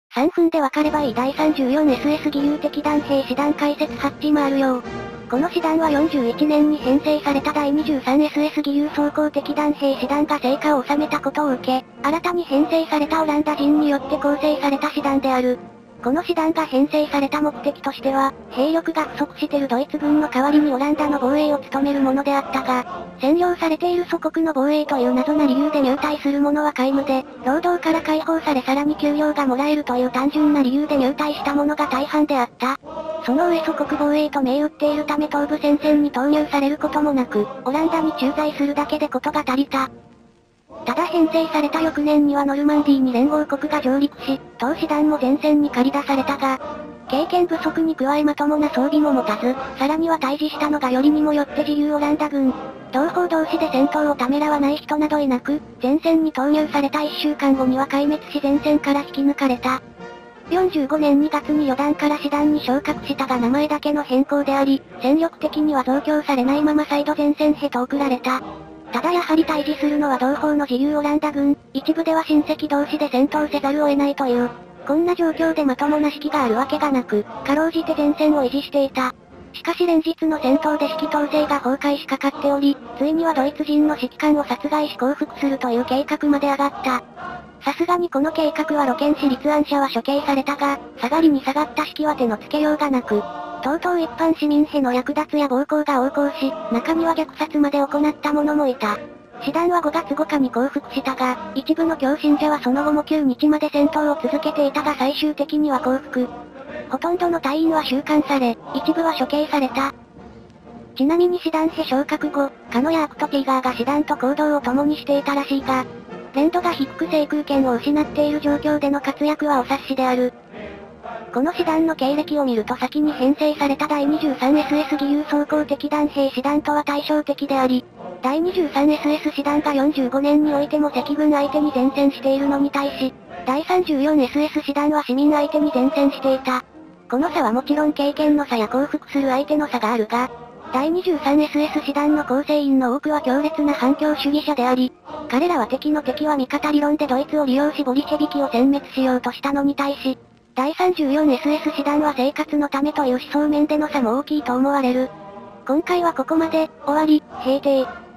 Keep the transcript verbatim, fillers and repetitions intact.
さんぷんでわかればいいだいさんじゅうよんエスエス 義勇的弾兵師団解説ハッチ回るよ。この師団はよんじゅういちねんに編成されただいにじゅうさんエスエス 義勇装甲的弾兵師団が成果を収めたことを受け、新たに編成されたオランダ人によって構成された師団である。この師団が編成された目的としては、兵力が不足しているドイツ軍の代わりにオランダの防衛を務めるものであったが、占領されている祖国の防衛という謎な理由で入隊する者は皆無で、労働から解放されさらに給料がもらえるという単純な理由で入隊した者が大半であった。その上祖国防衛と銘打っているため東部戦線に投入されることもなく、オランダに駐在するだけでことが足りた。ただ編成された翌年にはノルマンディーに連合国が上陸し、当師団も前線に駆り出されたが、経験不足に加えまともな装備も持たず、さらには対峙したのがよりにもよって自由オランダ軍。同胞同士で戦闘をためらわない人などいなく、前線に投入されたいっしゅうかんごには壊滅し前線から引き抜かれた。よんじゅうごねんにがつに旅団から師団に昇格したが名前だけの変更であり、戦力的には増強されないまま再度前線へと送られた。ただやはり対峙するのは同胞の自由オランダ軍、一部では親戚同士で戦闘せざるを得ないという。こんな状況でまともな指揮があるわけがなく、かろうじて前線を維持していた。しかし連日の戦闘で指揮統制が崩壊しかかっており、ついにはドイツ人の指揮官を殺害し降伏するという計画まで上がった。さすがにこの計画は露見し立案者は処刑されたが、下がりに下がった指揮は手のつけようがなく、とうとう一般市民への略奪や暴行が横行し、中には虐殺まで行った者もいた。師団はごがつごかに降伏したが、一部の狂信者はその後もくにちまで戦闘を続けていたが最終的には降伏。ほとんどの隊員は収監され、一部は処刑された。ちなみに師団へ昇格後、カノやアクトティガーが師団と行動を共にしていたらしいが、連度が低く制空権を失っている状況での活躍はお察しである。この師団の経歴を見ると先に編成されただいにじゅうさんエスエス 義勇装甲的弾兵師団とは対照的であり、だいにじゅうさんエスエス 師団がよんじゅうごねんにおいても赤軍相手に前線しているのに対し、だいさんじゅうよんエスエス 師団は市民相手に前線していた。この差はもちろん経験の差や降伏する相手の差があるが、だいにじゅうさんエスエス 師団の構成員の多くは強烈な反共主義者であり、彼らは敵の敵は味方理論でドイツを利用しボリシェビキを殲滅しようとしたのに対し、だいさんじゅうよんエスエス 師団は生活のためという思想面での差も大きいと思われる。今回はここまで、終わり、閉廷。